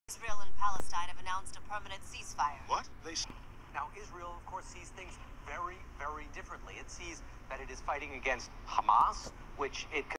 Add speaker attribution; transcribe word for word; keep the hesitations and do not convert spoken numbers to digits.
Speaker 1: Israel and Palestine have announced a permanent ceasefire.
Speaker 2: What? They...
Speaker 3: Now, Israel, of course, sees things very, very differently. It sees that it is fighting against Hamas, which it